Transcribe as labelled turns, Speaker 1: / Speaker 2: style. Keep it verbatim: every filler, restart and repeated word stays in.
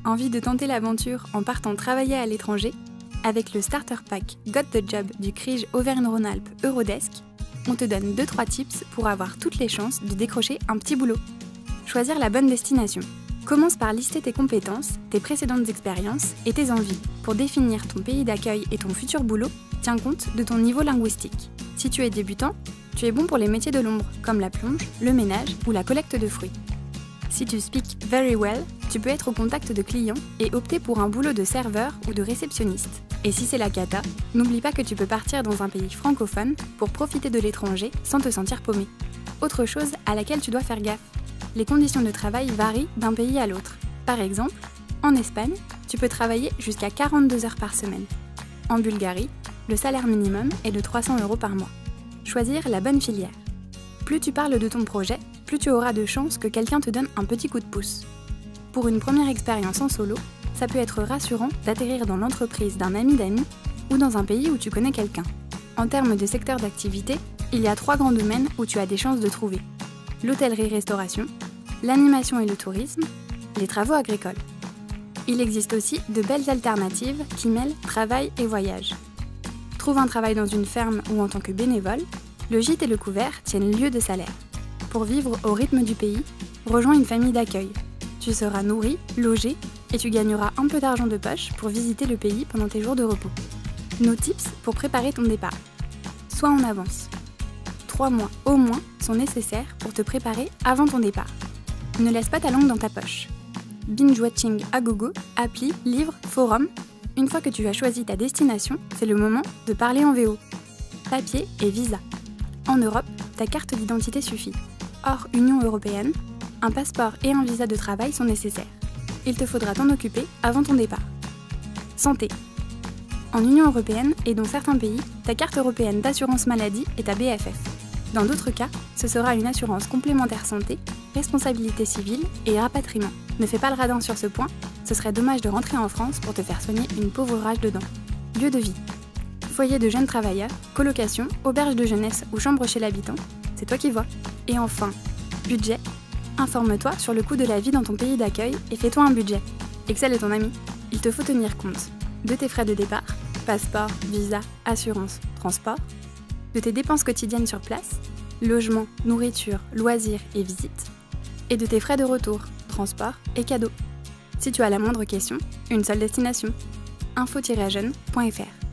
Speaker 1: Envie de tenter l'aventure en partant travailler à l'étranger? Avec le Starter Pack Got the Job du Crige Auvergne-Rhône-Alpes Eurodesk, on te donne deux trois tips pour avoir toutes les chances de décrocher un petit boulot. Choisir la bonne destination. Commence par lister tes compétences, tes précédentes expériences et tes envies. Pour définir ton pays d'accueil et ton futur boulot, tiens compte de ton niveau linguistique. Si tu es débutant, tu es bon pour les métiers de l'ombre, comme la plonge, le ménage ou la collecte de fruits. Si tu speak very well, tu peux être au contact de clients et opter pour un boulot de serveur ou de réceptionniste. Et si c'est la cata, n'oublie pas que tu peux partir dans un pays francophone pour profiter de l'étranger sans te sentir paumé. Autre chose à laquelle tu dois faire gaffe, les conditions de travail varient d'un pays à l'autre. Par exemple, en Espagne, tu peux travailler jusqu'à quarante-deux heures par semaine. En Bulgarie, le salaire minimum est de trois cents euros par mois. Choisir la bonne filière. Plus tu parles de ton projet, plus tu auras de chances que quelqu'un te donne un petit coup de pouce. Pour une première expérience en solo, ça peut être rassurant d'atterrir dans l'entreprise d'un ami d'amis ou dans un pays où tu connais quelqu'un. En termes de secteur d'activité, il y a trois grands domaines où tu as des chances de trouver: l'hôtellerie-restauration, l'animation et le tourisme, les travaux agricoles. Il existe aussi de belles alternatives qui mêlent travail et voyage. Trouve un travail dans une ferme ou en tant que bénévole, le gîte et le couvert tiennent lieu de salaire. Pour vivre au rythme du pays, rejoins une famille d'accueil. Tu seras nourri, logé et tu gagneras un peu d'argent de poche pour visiter le pays pendant tes jours de repos. Nos tips pour préparer ton départ. Sois en avance. Trois mois au moins sont nécessaires pour te préparer avant ton départ. Ne laisse pas ta langue dans ta poche. Binge-watching à gogo, appli, livres, forum. Une fois que tu as choisi ta destination, c'est le moment de parler en V O. Papier et visa. En Europe, ta carte d'identité suffit. Hors Union européenne, un passeport et un visa de travail sont nécessaires. Il te faudra t'en occuper avant ton départ. Santé. En Union européenne et dans certains pays, ta carte européenne d'assurance maladie est ta B F F. Dans d'autres cas, ce sera une assurance complémentaire santé, responsabilité civile et rapatriement. Ne fais pas le radin sur ce point, ce serait dommage de rentrer en France pour te faire soigner une pauvre rage de dents. Lieu de vie. Foyer de jeunes travailleurs, colocation, auberge de jeunesse ou chambre chez l'habitant, c'est toi qui vois. Et enfin, budget. Informe-toi sur le coût de la vie dans ton pays d'accueil et fais-toi un budget. Excel est ton ami. Il te faut tenir compte de tes frais de départ, passeport, visa, assurance, transport, de tes dépenses quotidiennes sur place, logement, nourriture, loisirs et visites, et de tes frais de retour, transport et cadeaux. Si tu as la moindre question, une seule destination, info tiret jeune point F R.